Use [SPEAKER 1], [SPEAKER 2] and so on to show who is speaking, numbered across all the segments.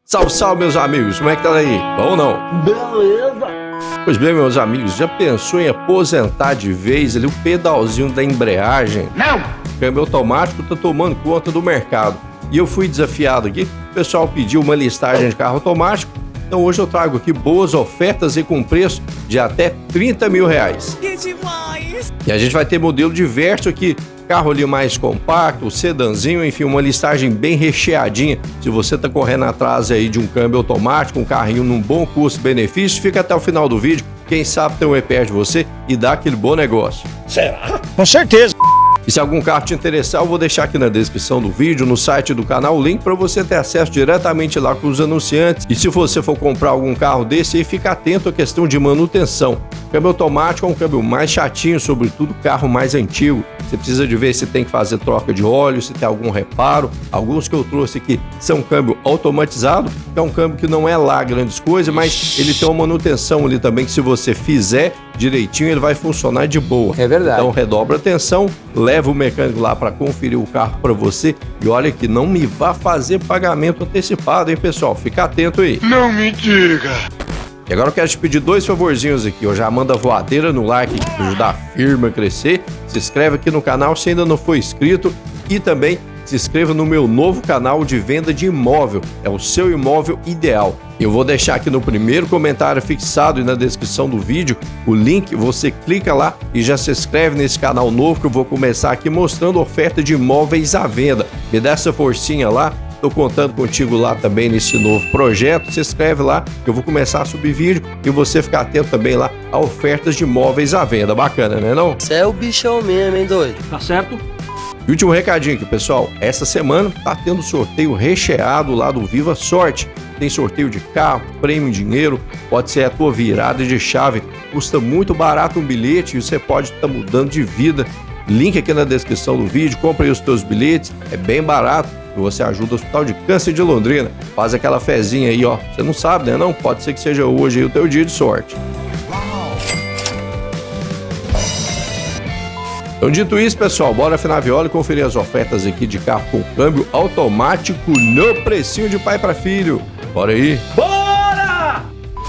[SPEAKER 1] Salve, salve, meus amigos, como é que tá aí? Bom ou não?
[SPEAKER 2] Beleza!
[SPEAKER 1] Pois bem, meus amigos, já pensou em aposentar de vez ali o pedalzinho da embreagem?
[SPEAKER 2] Não!
[SPEAKER 1] O câmbio automático tá tomando conta do mercado. E eu fui desafiado aqui, o pessoal pediu uma listagem de carro automático, então hoje eu trago aqui boas ofertas e com preço de até 30 mil reais.
[SPEAKER 3] Que demais!
[SPEAKER 1] E a gente vai ter modelo diverso aqui, carro ali mais compacto, sedanzinho, enfim, uma listagem bem recheadinha. Se você tá correndo atrás aí de um câmbio automático, um carrinho num bom custo-benefício, fica até o final do vídeo. Quem sabe tem um perto de você e dá aquele bom negócio.
[SPEAKER 2] Será?
[SPEAKER 4] Com certeza.
[SPEAKER 1] E se algum carro te interessar, eu vou deixar aqui na descrição do vídeo, no site do canal, o link para você ter acesso diretamente lá com os anunciantes. E se você for comprar algum carro desse, aí fica atento à questão de manutenção. O câmbio automático é um câmbio mais chatinho, sobretudo carro mais antigo. Você precisa de ver se tem que fazer troca de óleo, se tem algum reparo. Alguns que eu trouxe aqui são câmbio automatizado, que é um câmbio que não é lá grandes coisas, mas ele tem uma manutenção ali também que se você fizer direitinho, ele vai funcionar de boa.
[SPEAKER 4] É verdade.
[SPEAKER 1] Então redobra a atenção, leva o mecânico lá para conferir o carro para você e olha que não me vá fazer pagamento antecipado, hein, pessoal? Fica atento aí.
[SPEAKER 2] Não me diga!
[SPEAKER 1] E agora eu quero te pedir dois favorzinhos aqui. Eu já manda voadeira no like para ajudar a firma a crescer. Se inscreve aqui no canal se ainda não for inscrito e também se inscreva no meu novo canal de venda de imóvel. É o seu imóvel ideal. Eu vou deixar aqui no primeiro comentário fixado e na descrição do vídeo o link. Você clica lá e já se inscreve nesse canal novo que eu vou começar aqui mostrando oferta de imóveis à venda. Me dá essa forcinha lá. Estou contando contigo lá também nesse novo projeto. Se inscreve lá que eu vou começar a subir vídeo e você ficar atento também lá a ofertas de imóveis à venda. Bacana, né não?
[SPEAKER 5] Você é o bichão mesmo, hein, doido?
[SPEAKER 4] Tá certo?
[SPEAKER 1] E último recadinho aqui, pessoal. Essa semana tá tendo sorteio recheado lá do Viva Sorte. Tem sorteio de carro, prêmio em dinheiro, pode ser a tua virada de chave. Custa muito barato um bilhete e você pode estar mudando de vida. Link aqui na descrição do vídeo. Compre aí os teus bilhetes, é bem barato. E você ajuda o Hospital de Câncer de Londrina. Faz aquela fezinha aí, ó. Você não sabe, né? Não? Pode ser que seja hoje aí o teu dia de sorte. Então, dito isso, pessoal, bora afinar a viola e conferir as ofertas aqui de carro com câmbio automático no precinho de pai para filho. Bora aí!
[SPEAKER 2] Bora!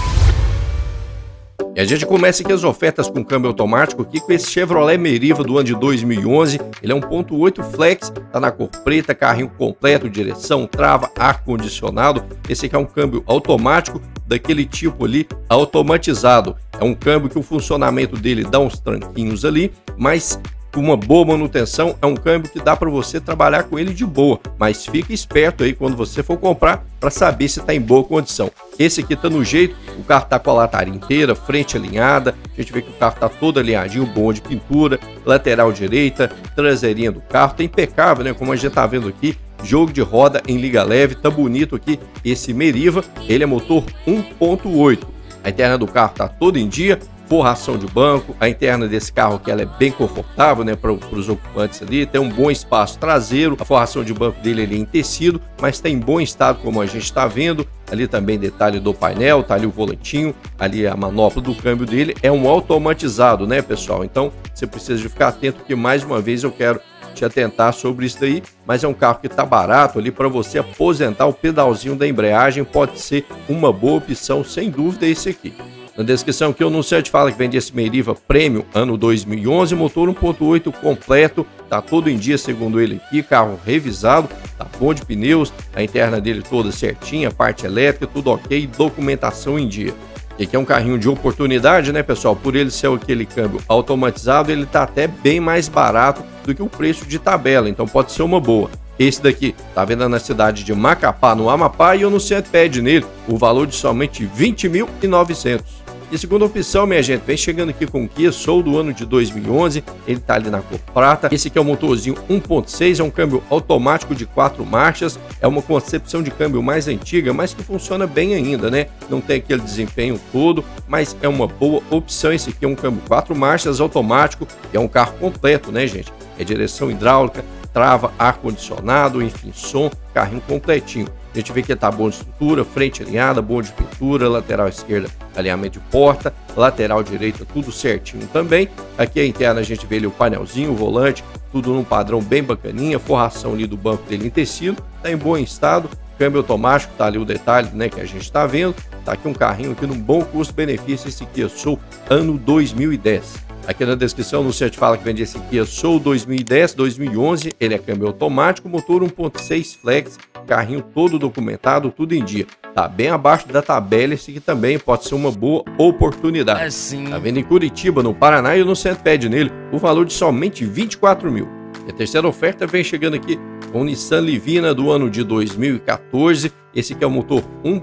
[SPEAKER 1] E a gente começa aqui as ofertas com câmbio automático aqui com esse Chevrolet Meriva do ano de 2011. Ele é 1.8 Flex, tá na cor preta, carrinho completo, direção, trava, ar-condicionado. Esse aqui é um câmbio automático daquele tipo ali, automatizado. É um câmbio que o funcionamento dele dá uns tranquinhos ali, mas com uma boa manutenção, é um câmbio que dá para você trabalhar com ele de boa, mas fica esperto aí quando você for comprar para saber se está em boa condição. Esse aqui tá no jeito, o carro tá com a lataria inteira, frente alinhada, a gente vê que o carro tá todo alinhadinho, bom de pintura, lateral direita, traseirinha do carro, tá impecável, né? Como a gente tá vendo aqui, jogo de roda em liga leve, tá bonito aqui esse Meriva, ele é motor 1.8, a interna do carro tá toda em dia, forração de banco, a interna desse carro que ela é bem confortável, né, para os ocupantes ali, tem um bom espaço traseiro, a forração de banco dele é em tecido, mas está em bom estado como a gente está vendo, ali também detalhe do painel, tá ali o volantinho, ali a manopla do câmbio dele, é um automatizado, né, pessoal? Então você precisa de ficar atento que mais uma vez eu quero te atentar sobre isso daí, mas é um carro que tá barato ali para você aposentar o pedalzinho da embreagem, pode ser uma boa opção, sem dúvida esse aqui. Na descrição que eu não sei te fala que vende esse Meriva Premium ano 2011, motor 1.8 completo, tá todo em dia segundo ele aqui, carro revisado, tá bom de pneus, a interna dele toda certinha, parte elétrica, tudo ok, documentação em dia. E aqui é um carrinho de oportunidade, né, pessoal? Por ele ser aquele câmbio automatizado, ele tá até bem mais barato do que o preço de tabela, então pode ser uma boa. Esse daqui tá vendo na cidade de Macapá, no Amapá, e o anunciante pede nele o valor de somente R$ 20.900. E segunda opção, minha gente, vem chegando aqui com o Kia Soul do ano de 2011, ele tá ali na cor prata. Esse aqui é um motorzinho 1.6, é um câmbio automático de 4 marchas, é uma concepção de câmbio mais antiga, mas que funciona bem ainda, né? Não tem aquele desempenho todo, mas é uma boa opção. Esse aqui é um câmbio 4 marchas automático, é um carro completo, né, gente? É direção hidráulica, trava, ar-condicionado, enfim, som, carrinho completinho. A gente vê que ele tá bom de estrutura, frente alinhada, bom de pintura, lateral esquerda, alinhamento de porta, lateral direita, tudo certinho também. Aqui a interna a gente vê ali o painelzinho, o volante, tudo num padrão bem bacaninha, forração ali do banco dele em tecido, tá em bom estado, câmbio automático, tá ali o detalhe, né, que a gente tá vendo. Tá aqui um carrinho aqui num bom custo-benefício, esse Kia Soul ano 2010. Aqui na descrição no site fala que vende esse Kia Soul 2010, 2011, ele é câmbio automático, motor 1.6 flex, carrinho todo documentado, tudo em dia. Tá bem abaixo da tabela, esse aqui também pode ser uma boa oportunidade. Tá vendo em Curitiba, no Paraná, e no centro pede nele o valor de somente 24 mil. E a terceira oferta vem chegando aqui com o Nissan Livina do ano de 2014. Esse aqui é o motor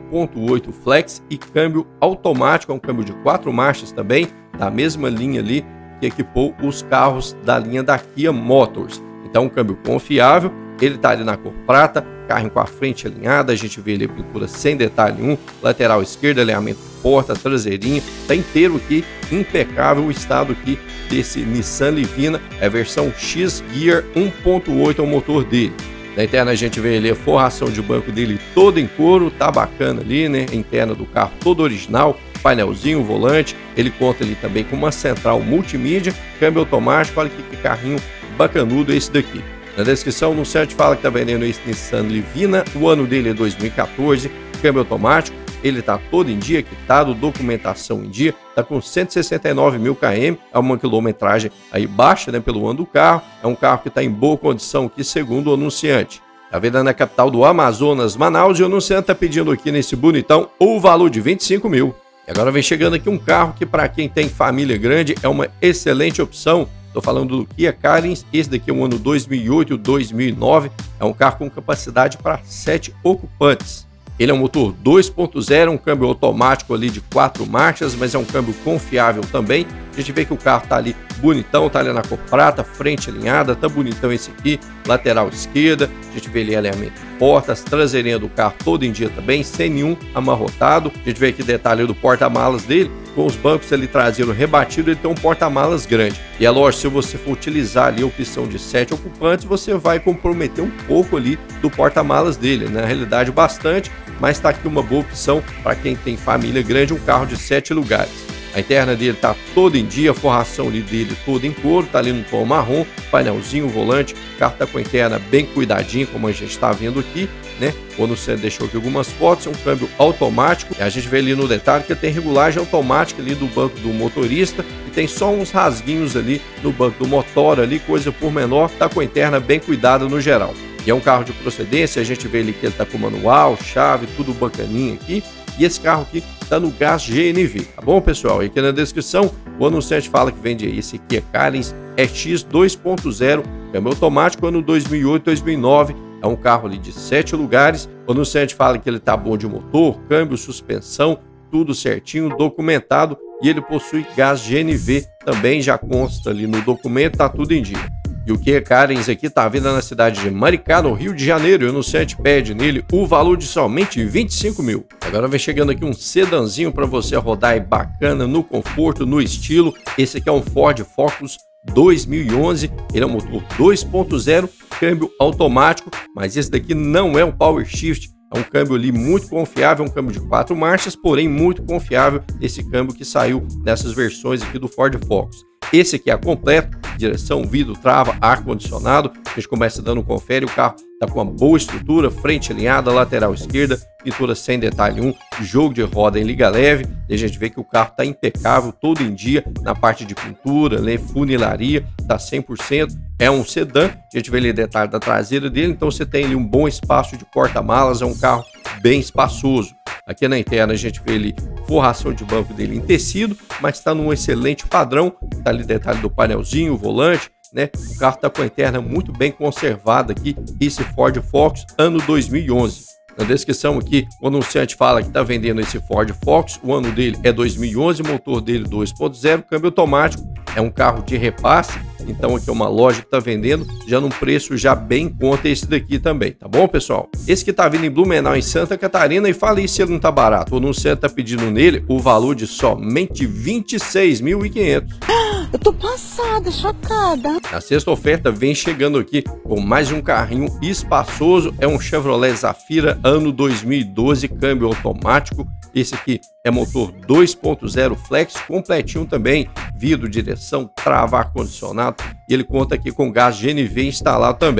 [SPEAKER 1] 1.8 flex e câmbio automático, é um câmbio de 4 marchas também, da mesma linha ali que equipou os carros da linha da Kia Motors. Então um câmbio confiável, ele tá ali na cor prata, carrinho com a frente alinhada, a gente vê ali a pintura sem detalhe nenhum, lateral esquerda, alinhamento de porta, traseirinha, tá inteiro aqui, impecável o estado aqui desse Nissan Livina, é a versão X-Gear 1.8 é o motor dele. Na interna a gente vê ali a forração de banco dele toda em couro, tá bacana ali, né? A interna do carro toda original, painelzinho, volante, ele conta ali também com uma central multimídia, câmbio automático, olha que carrinho bacanudo esse daqui. Na descrição no site fala que tá vendendo esse Nissan Livina, o ano dele é 2014, câmbio automático, ele tá todo em dia, quitado, documentação em dia, tá com 169 mil km, é uma quilometragem aí baixa, né, pelo ano do carro, é um carro que tá em boa condição aqui, segundo o anunciante. Tá vendo na capital do Amazonas, Manaus, e o anunciante tá pedindo aqui nesse bonitão o valor de 25 mil. E agora vem chegando aqui um carro que para quem tem família grande é uma excelente opção. Estou falando do Kia Carens, esse daqui é um ano 2008, 2009, é um carro com capacidade para 7 ocupantes. Ele é um motor 2.0, um câmbio automático ali de 4 marchas, mas é um câmbio confiável também. A gente vê que o carro tá ali bonitão, tá ali na cor prata, frente alinhada, tá bonitão esse aqui, lateral esquerda, a gente vê ali alinhamento de portas, traseirinha do carro todo em dia também, sem nenhum amarrotado. A gente vê aqui detalhe do porta-malas dele, com os bancos ali traseiro rebatido, ele tem um porta-malas grande. E é lógico, se você for utilizar ali a opção de 7 ocupantes, você vai comprometer um pouco ali do porta-malas dele, na realidade bastante, mas tá aqui uma boa opção para quem tem família grande, um carro de 7 lugares. A interna dele tá toda em dia, a forração ali dele toda em couro, tá ali no tom marrom, painelzinho, volante, o carro tá com a interna bem cuidadinho, como a gente está vendo aqui, né? Quando você deixou aqui algumas fotos, é um câmbio automático, a gente vê ali no detalhe que tem regulagem automática ali do banco do motorista e tem só uns rasguinhos ali no banco do motor ali, coisa por menor, tá com a interna bem cuidada no geral. E é um carro de procedência, a gente vê ali que ele tá com manual, chave, tudo bacaninha aqui. E esse carro aqui está no gás GNV, tá bom, pessoal? E aqui na descrição, o anunciante fala que vende aí esse Kia Carens RX 2.0, câmbio automático, ano 2008, 2009, é um carro ali de 7 lugares. O anunciante fala que ele tá bom de motor, câmbio, suspensão, tudo certinho, documentado, e ele possui gás GNV, também já consta ali no documento, tá tudo em dia. E o Kia Carens aqui tá vindo na cidade de Maricá, no Rio de Janeiro, e o anunciante pede nele o valor de somente 25 mil. Agora vem chegando aqui um sedanzinho para você rodar aí bacana, no conforto, no estilo. Esse aqui é um Ford Focus 2011, ele é um motor 2.0, câmbio automático, mas esse daqui não é um Power Shift, é um câmbio ali muito confiável, um câmbio de 4 marchas, porém muito confiável, esse câmbio que saiu nessas versões aqui do Ford Focus. Esse aqui é completo, direção, vidro, trava, ar-condicionado. A gente começa dando um confere, o carro está com uma boa estrutura, frente alinhada, lateral esquerda, pintura sem detalhe nenhum, jogo de roda em liga leve. E a gente vê que o carro está impecável, todo em dia, na parte de pintura, funilaria, está 100%. É um sedã, a gente vê ali detalhe da traseira dele, então você tem ali um bom espaço de porta-malas, é um carro bem espaçoso. Aqui na interna a gente vê ali forração de banco dele em tecido, mas está num excelente padrão. Tá ali detalhe do painelzinho, volante, né? O carro está com a interna muito bem conservada aqui, esse Ford Focus ano 2011. Na descrição aqui, o anunciante fala que está vendendo esse Ford Focus, o ano dele é 2011, motor dele 2.0, câmbio automático, é um carro de repasse, então aqui é uma loja que está vendendo, já num preço já bem em conta esse daqui também, tá bom, pessoal? Esse que está vindo em Blumenau, em Santa Catarina, e fala aí se ele não tá barato, o anunciante está pedindo nele o valor de somente 26.500.
[SPEAKER 3] Eu tô passada, chocada.
[SPEAKER 1] A sexta oferta vem chegando aqui com mais um carrinho espaçoso, é um Chevrolet Zafira ano 2012, câmbio automático. Esse aqui é motor 2.0 flex, completinho também, vidro, direção, trava, ar-condicionado, e ele conta aqui com gás GNV instalado também.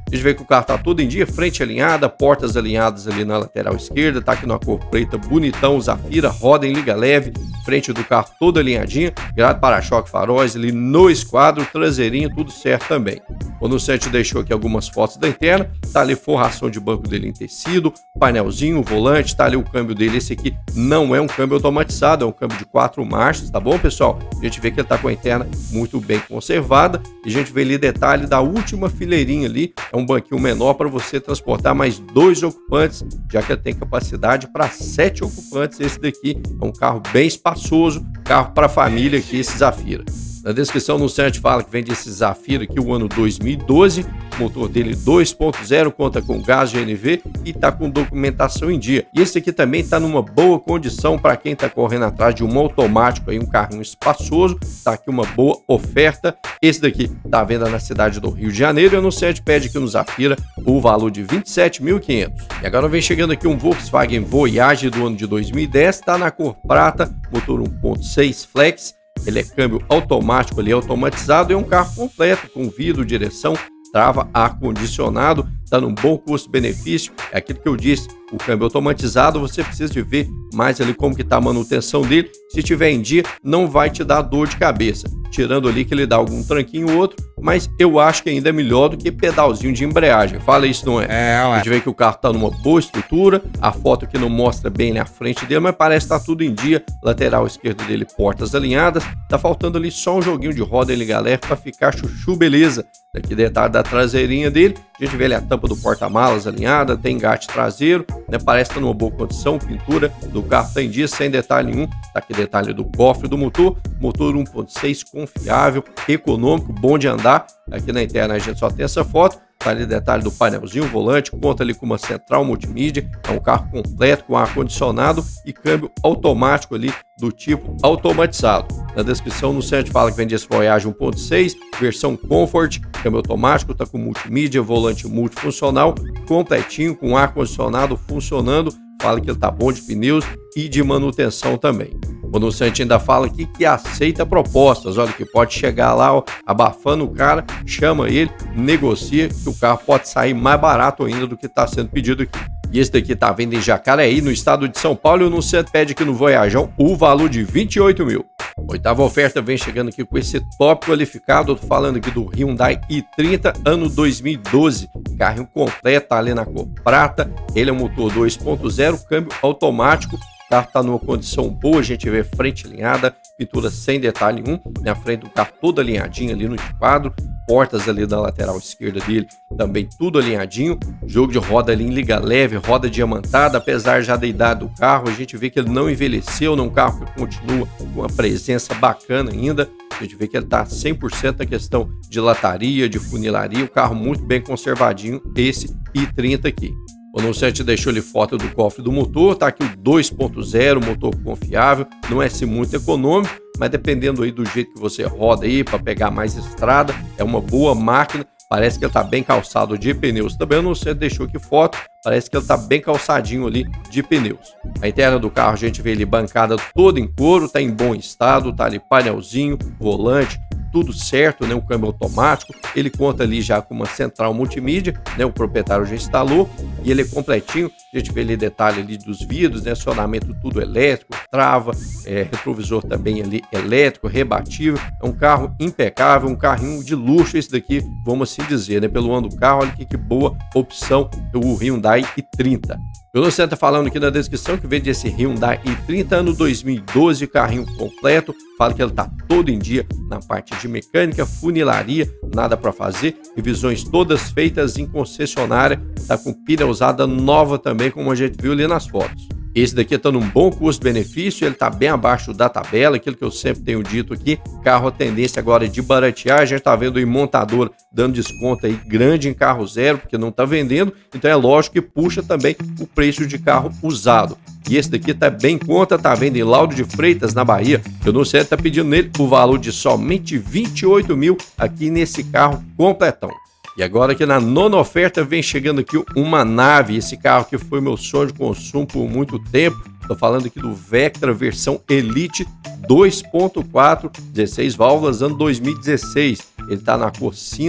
[SPEAKER 1] A gente vê que o carro tá todo em dia, frente alinhada, portas alinhadas ali na lateral esquerda, tá aqui numa cor preta, bonitão, Zafira, roda em liga leve, frente do carro toda alinhadinha, grade para-choque, faróis ali no esquadro, traseirinho, tudo certo também. O Nucente deixou aqui algumas fotos da interna, tá ali forração de banco dele em tecido, painelzinho, volante, tá ali o câmbio dele, esse aqui não é um câmbio automatizado, é um câmbio de 4 marchas, tá bom, pessoal? A gente vê que ele tá com a interna muito bem conservada, e a gente vê ali detalhe da última fileirinha ali, é um banquinho menor para você transportar mais 2 ocupantes, já que ele tem capacidade para 7 ocupantes. Esse daqui é um carro bem espaçoso, carro para família aqui, esse Zafira. Na descrição no site fala que vende esse Zafira aqui o ano 2012, motor dele 2.0, conta com gás GNV e tá com documentação em dia. E esse aqui também tá numa boa condição para quem tá correndo atrás de um automático aí, um carrinho espaçoso, tá aqui uma boa oferta. Esse daqui tá à venda na cidade do Rio de Janeiro, e no site pede aqui no Zafira o valor de 27.500. E agora vem chegando aqui um Volkswagen Voyage do ano de 2010, tá na cor prata, motor 1.6 flex. Ele é câmbio automático, ele é automatizado, é um carro completo com vidro, direção, trava, ar-condicionado, está num bom custo-benefício. É aquilo que eu disse, o câmbio automatizado você precisa de ver mais ali como que está a manutenção dele. Se tiver em dia, não vai te dar dor de cabeça, tirando ali que ele dá algum tranquinho ou outro, mas eu acho que ainda é melhor do que pedalzinho de embreagem. Fala isso, não é? A gente vê que o carro está numa boa estrutura, a foto aqui não mostra bem na frente dele, mas parece que está tudo em dia. Lateral esquerdo dele, portas alinhadas, tá faltando ali só um joguinho de roda em liga leve para ficar chuchu, beleza. Aqui detalhe da traseirinha dele, a gente vê ali a tampa do porta-malas alinhada, tem engate traseiro, né? Parece que tá numa boa condição, pintura do carro tá em dia, sem detalhe nenhum. Tá aqui detalhe do cofre do motor, motor 1.6 confiável, econômico, bom de andar. Aqui na interna a gente só tem essa foto. Tá ali detalhe do painelzinho, volante, conta ali com uma central multimídia, é um carro completo com ar-condicionado e câmbio automático ali do tipo automatizado. Na descrição no site fala que vende esse Voyage 1.6, versão Comfort, câmbio automático, tá com multimídia, volante multifuncional, completinho, com ar-condicionado funcionando. Fala que ele tá bom de pneus e de manutenção também. O Nucente ainda fala aqui que aceita propostas. Olha, que pode chegar lá, ó, abafando o cara, chama ele, negocia, que o carro pode sair mais barato ainda do que está sendo pedido aqui. E esse daqui tá vendo em Jacareí, no estado de São Paulo, e o Nucente pede aqui no Voyageão o valor de 28 mil. Oitava oferta vem chegando aqui com esse top qualificado. Eu tô falando aqui do Hyundai i30, ano 2012. Carrinho completo, tá ali na cor prata. Ele é um motor 2.0, câmbio automático. O carro tá numa condição boa, a gente vê frente alinhada, pintura sem detalhe nenhum. Na frente do carro todo alinhadinho ali no quadro. Portas ali da lateral esquerda dele, também tudo alinhadinho. Jogo de roda ali em liga leve, roda diamantada. Apesar já da idade do carro, a gente vê que ele não envelheceu, é um carro que continua com uma presença bacana ainda. A gente vê que ele está 100% na questão de lataria, de funilaria. O carro muito bem conservadinho, esse i30 aqui. O Nucente deixou ali foto do cofre do motor, tá aqui o 2.0, motor confiável, não é assim muito econômico, mas dependendo aí do jeito que você roda aí para pegar mais estrada, é uma boa máquina. Parece que ele tá bem calçado de pneus. Também o Nucente deixou aqui foto, parece que ele tá bem calçadinho ali de pneus. A interna do carro a gente vê ali bancada toda em couro, tá em bom estado, tá ali painelzinho, volante, tudo certo, né? O câmbio automático, ele conta ali já com uma central multimídia, né? O proprietário já instalou e ele é completinho. A gente vê ali detalhe ali dos vidros, né? Acionamento tudo elétrico, trava, retrovisor também ali elétrico, rebatível. É um carro impecável, um carrinho de luxo esse daqui, vamos assim dizer, né? Pelo ano do carro, olha que boa opção, o Hyundai i30. O Nucente tá falando aqui na descrição que vende esse Hyundai i30, ano 2012, carrinho completo. Fala que ele tá todo em dia na parte de mecânica, funilaria, nada para fazer, revisões todas feitas em concessionária, tá com pilha usada nova também, como a gente viu ali nas fotos. Esse daqui está num bom custo-benefício, ele está bem abaixo da tabela, aquilo que eu sempre tenho dito aqui. Carro, a tendência agora é de baratear, a gente está vendo o montador dando desconto aí grande em carro zero, porque não está vendendo, então é lógico que puxa também o preço de carro usado. E esse daqui tá bem em conta, tá vendo em Lauro de Freitas, na Bahia. Eu não sei, tá pedindo nele o valor de somente 28 mil aqui nesse carro completão. E agora aqui na nona oferta vem chegando aqui uma nave, esse carro que foi meu sonho de consumo por muito tempo. Tô falando aqui do Vectra versão Elite 2.4, 16 válvulas, ano 2016. Ele tá na cor cinza,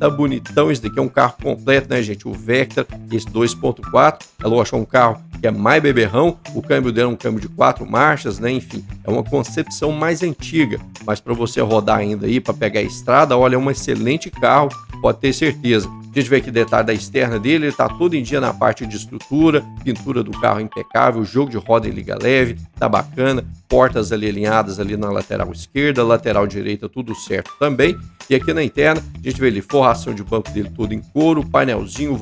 [SPEAKER 1] tá bonitão. Esse daqui é um carro completo, né, gente? O Vectra, esse 2.4, é lógico, é um carro que é mais beberrão, o câmbio dele é um câmbio de 4 marchas, né? Enfim, é uma concepção mais antiga, mas para você rodar ainda aí, para pegar a estrada, olha, é um excelente carro, pode ter certeza. A gente vê aqui detalhe da externa dele, ele tá todo em dia na parte de estrutura, pintura do carro impecável, jogo de roda em liga leve, tá bacana, portas ali alinhadas ali na lateral esquerda, lateral direita, tudo certo também. E aqui na interna, a gente vê ali forração de banco dele todo em couro, painelzinho,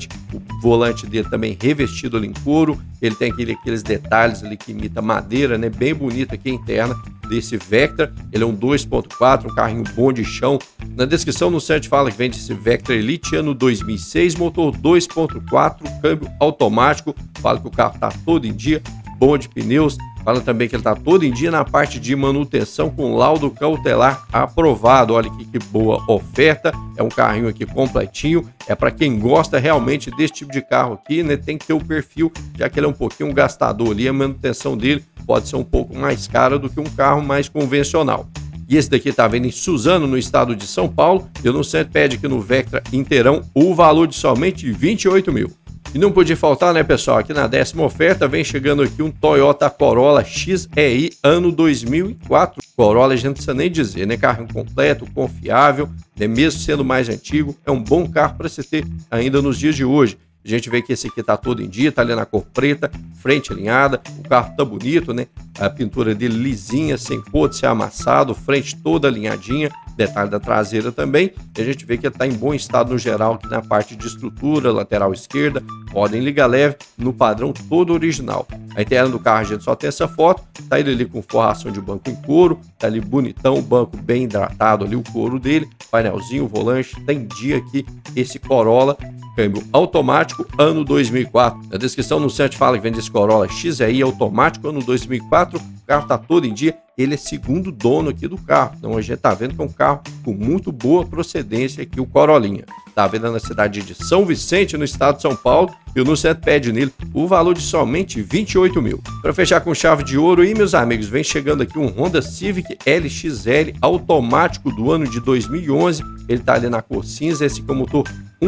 [SPEAKER 1] o volante dele também revestido ali em couro, ele tem aqueles detalhes ali que imita madeira, né, bem bonito aqui a interna desse Vectra. Ele é um 2.4, um carrinho bom de chão. Na descrição no site fala que vende esse Vectra Elite ano 2006, motor 2.4, câmbio automático. Fala que o carro tá todo em dia, bom de pneus. Fala também que ele tá todo em dia na parte de manutenção com laudo cautelar aprovado. Olha que boa oferta. É um carrinho aqui completinho. É para quem gosta realmente desse tipo de carro aqui, né? Tem que ter o perfil, já que ele é um pouquinho gastador ali. A manutenção dele pode ser um pouco mais cara do que um carro mais convencional. E esse daqui tá vendo em Suzano, no estado de São Paulo. Eu não sei, pede aqui no Vectra inteirão o valor de somente 28 mil. E não podia faltar, né, pessoal? Aqui na 10ª oferta vem chegando aqui um Toyota Corolla XEI ano 2004. Corolla a gente não precisa nem dizer, né? Carro completo, confiável, né? Mesmo sendo mais antigo, é um bom carro para se ter ainda nos dias de hoje. A gente vê que esse aqui tá todo em dia, tá ali na cor preta, frente alinhada, o carro tá bonito, né? A pintura dele lisinha, sem cor de ser amassado, frente toda alinhadinha, detalhe da traseira também. E a gente vê que ele tá em bom estado no geral, aqui na parte de estrutura, lateral esquerda, roda em liga leve, no padrão todo original. A interna do carro a gente só tem essa foto, tá ele ali com forração de banco em couro, tá ali bonitão, o banco bem hidratado ali, o couro dele, painelzinho, volante, tá em dia aqui esse Corolla, câmbio automático, ano 2004. Na descrição no site fala que vende esse Corolla XEI automático, ano 2004. O carro tá todo em dia. Ele é segundo dono aqui do carro. Então a gente tá vendo que é um carro com muito boa procedência aqui, o Corollinha. Tá vendo na cidade de São Vicente, no estado de São Paulo. E o Nucet pede nele o valor de somente 28 mil. Para fechar com chave de ouro aí, meus amigos, vem chegando aqui um Honda Civic LXL automático do ano de 2011. Ele tá ali na cor cinza, esse com motor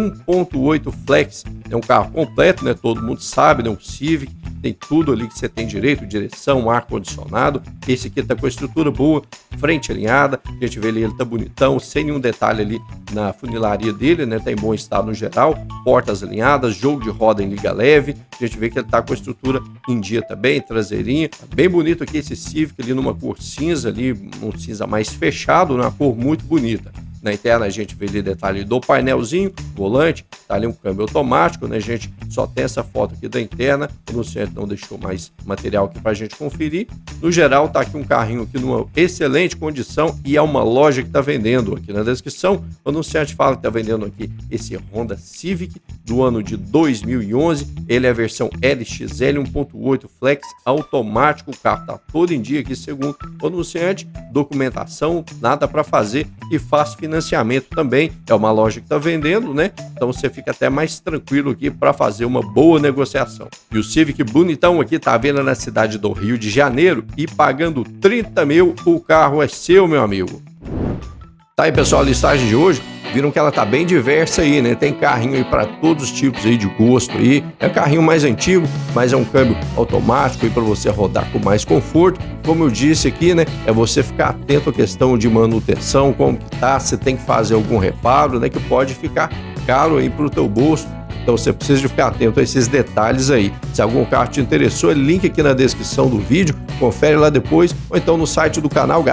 [SPEAKER 1] 1.8 Flex. É um carro completo, né? Todo mundo sabe, né? Um Civic. Tem tudo ali que você tem direito, direção, ar-condicionado. Esse aqui tá com a estrutura boa, frente alinhada. A gente vê ali, ele tá bonitão, sem nenhum detalhe ali na funilaria dele, né? Tá em bom estado no geral. Portas alinhadas, jogo de roda em liga leve. A gente vê que ele tá com a estrutura em dia também, traseirinha. Bem bonito aqui esse Civic ali numa cor cinza ali, um cinza mais fechado, uma cor muito bonita. Na interna a gente vê ali detalhe do painelzinho, volante, tá ali um câmbio automático, né, gente? Só tem essa foto aqui da interna, o Luciano não deixou mais material aqui pra gente conferir. No geral, tá aqui um carrinho aqui numa excelente condição e é uma loja que tá vendendo aqui na descrição. O Luciano fala que tá vendendo aqui esse Honda Civic do ano de 2011. Ele é a versão LXL 1.8 Flex automático. O carro tá todo em dia aqui, segundo o Luciano. Documentação, nada para fazer e fácil financiamento também. É uma loja que está vendendo, né? Então você fica até mais tranquilo aqui para fazer uma boa negociação. E o Civic bonitão aqui tá vendo na cidade do Rio de Janeiro e pagando 30 mil, o carro é seu, meu amigo. Tá aí, pessoal, a listagem de hoje. Viram que ela tá bem diversa aí, né? Tem carrinho aí para todos os tipos aí de gosto aí. É carrinho mais antigo, mas é um câmbio automático aí para você rodar com mais conforto. Como eu disse aqui, né? É você ficar atento à questão de manutenção, como que tá, se tem que fazer algum reparo, né? Que pode ficar caro aí pro teu bolso. Então você precisa de ficar atento a esses detalhes aí. Se algum carro te interessou, é link aqui na descrição do vídeo, confere lá depois, ou então no site do canal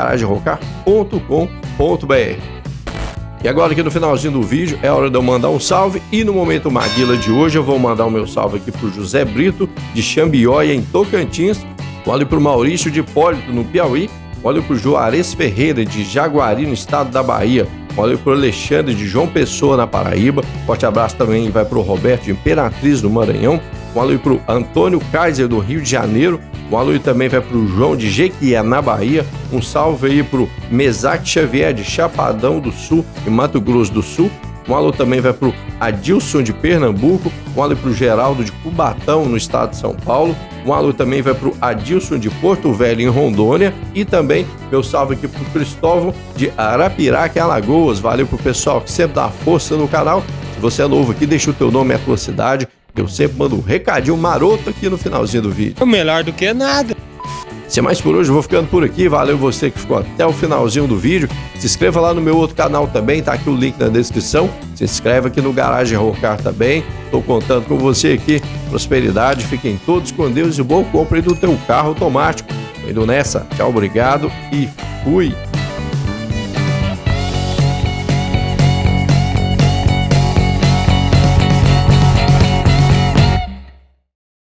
[SPEAKER 1] garagemrocar.com.br. E agora aqui no finalzinho do vídeo é hora de eu mandar um salve, e no Momento Maguila de hoje eu vou mandar o meu salve aqui pro José Brito de Xambioia em Tocantins, olha pro Maurício de Hipólito no Piauí, olha pro Juarez Ferreira de Jaguari no estado da Bahia, olha pro Alexandre de João Pessoa na Paraíba, forte abraço também vai pro Roberto de Imperatriz do Maranhão, um alô pro Antônio Kaiser do Rio de Janeiro, um alô também vai pro João de Jequié na Bahia, um salve aí pro Mesaque Xavier de Chapadão do Sul e Mato Grosso do Sul, um alô também vai pro Adilson de Pernambuco, um alô pro Geraldo de Cubatão no estado de São Paulo, Um alô também vai pro Adilson de Porto Velho, em Rondônia. E também meu salve aqui pro Cristóvão de Arapiraca, em Alagoas. Valeu pro pessoal que sempre dá força no canal. Se você é novo aqui, deixa o teu nome e a tua cidade. Eu sempre mando um recadinho maroto aqui no finalzinho do vídeo.
[SPEAKER 4] Melhor do que nada.
[SPEAKER 1] Sem mais por hoje, eu vou ficando por aqui. Valeu você que ficou até o finalzinho do vídeo. Se inscreva lá no meu outro canal também, tá aqui o link na descrição. Se inscreve aqui no Garagem Rocar também. Tô contando com você aqui. Prosperidade, fiquem todos com Deus e boa compra aí do teu carro automático. Tô indo nessa. Tchau, obrigado e fui!